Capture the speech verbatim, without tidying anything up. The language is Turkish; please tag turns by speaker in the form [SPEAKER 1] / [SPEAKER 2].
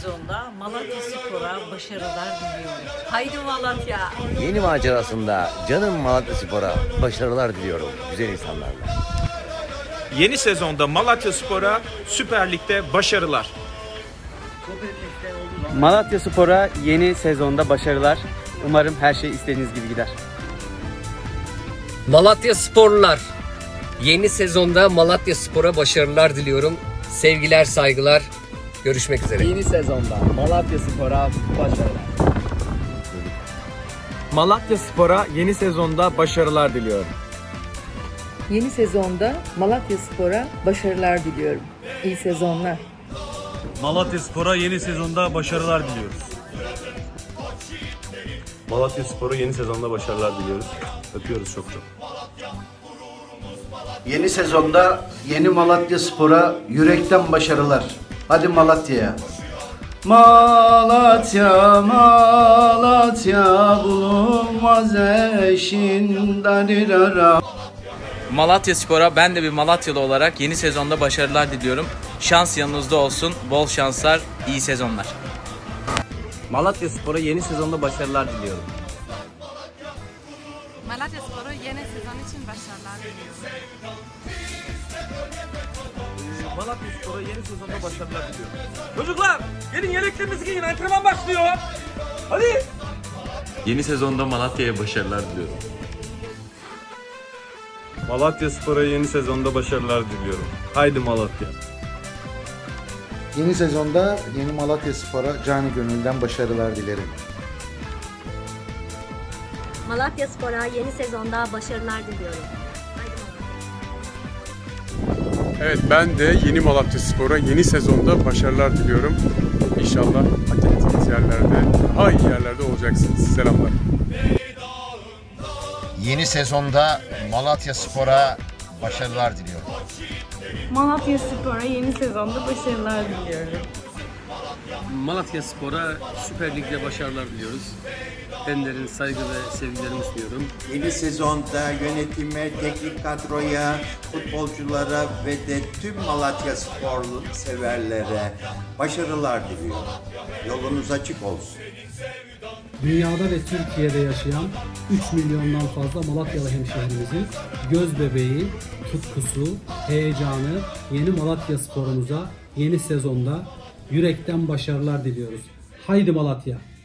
[SPEAKER 1] sezonda Malatya Spor'a başarılar diliyorum. Haydi Malatya!
[SPEAKER 2] Yeni macerasında canım Malatya Spor'a başarılar diliyorum güzel insanlarla.
[SPEAKER 3] Yeni sezonda Malatya Spor'a Süper Lig'de başarılar.
[SPEAKER 4] Malatya Spor'a yeni sezonda başarılar. Umarım her şey istediğiniz gibi gider.
[SPEAKER 5] Malatya Sporlular, yeni sezonda Malatya Spor'a başarılar diliyorum. Sevgiler, saygılar. Görüşmek üzere.
[SPEAKER 4] Yeni sezonda Malatya Spor'a başarılar.
[SPEAKER 3] Malatya Spor'a yeni sezonda başarılar diliyorum.
[SPEAKER 6] Yeni sezonda Malatya Spor'a başarılar diliyorum. İyi sezonlar.
[SPEAKER 7] Malatya Spor'a yeni sezonda başarılar diliyoruz.
[SPEAKER 8] Malatya Spor'a yeni sezonda başarılar diliyoruz. Öpüyoruz çok çok.
[SPEAKER 9] Yeni sezonda yeni Malatya Spor'a yürekten başarılar. Hadi Malatya'ya. Malatya, Malatya bulunmaz eşin darirara.
[SPEAKER 10] Malatya Spor'a ben de bir Malatyalı olarak yeni sezonda başarılar diliyorum. Şans yanınızda olsun. Bol şanslar, iyi sezonlar.
[SPEAKER 4] Malatya Spor'a yeni sezonda başarılar diliyorum.
[SPEAKER 11] Malatya Spor'a yeni sezon için başarılar diliyorum.
[SPEAKER 7] Malatya Spor'a yeni sezonda başarılar diliyorum. Çocuklar gelin yeleklerinizi giyin, antrenman başlıyor. Hadi.
[SPEAKER 8] Yeni sezonda Malatya'ya başarılar diliyorum.
[SPEAKER 7] Malatya Spor'a yeni sezonda başarılar diliyorum. Haydi Malatya.
[SPEAKER 9] Yeni sezonda yeni Malatya Spor'a canı gönülden başarılar dilerim.
[SPEAKER 12] Malatya Spor'a yeni sezonda başarılar diliyorum.
[SPEAKER 13] Evet, ben de yeni Malatya Spor'a yeni sezonda başarılar diliyorum. İnşallah hak ettiğiniz yerlerde, daha iyi yerlerde olacaksınız. Selamlar.
[SPEAKER 2] Yeni sezonda Malatya Spor'a başarılar diliyorum.
[SPEAKER 11] Malatya Spor'a yeni sezonda başarılar diliyorum.
[SPEAKER 5] Malatya Spor'a Süper Lig'de başarılar diliyoruz. En derin saygı ve sevgilerimi sunuyorum.
[SPEAKER 14] Yeni sezonda yönetime, teknik kadroya, futbolculara ve de tüm Malatya Spor severlere başarılar diliyorum. Yolunuz açık olsun.
[SPEAKER 15] Dünyada ve Türkiye'de yaşayan üç milyondan fazla Malatyalı hemşehrimizin göz bebeği, tutkusu, heyecanı yeni Malatya Spor'umuza yeni sezonda yürekten başarılar diliyoruz. Haydi Malatya!